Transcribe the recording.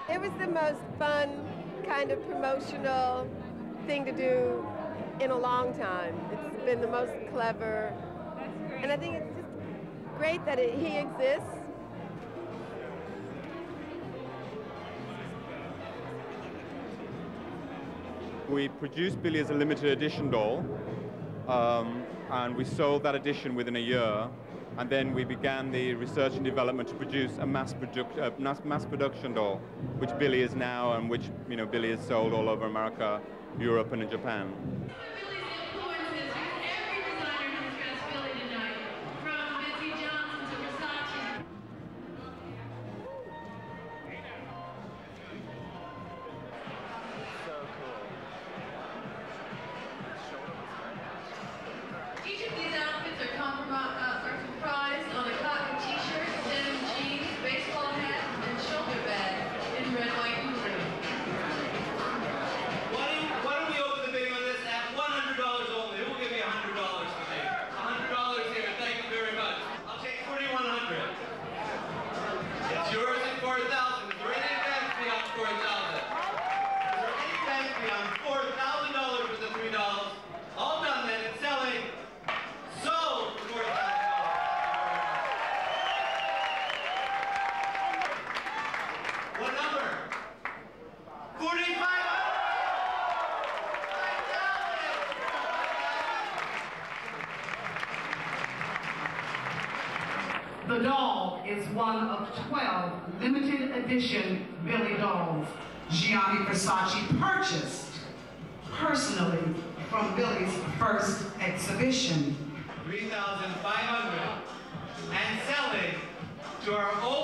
It was the most fun kind of promotional thing to do in a long time. It's been the most clever, and I think it's just great that he exists. We produced Billy as a limited edition doll, and we sold that edition within a year. And then we began the research and development to produce a mass production doll, which Billy is now, and which Billy is sold all over America, Europe, and in Japan. The doll is one of 12 limited edition Billy dolls Gianni Versace purchased personally from Billy's first exhibition. 3,500 and selling to our own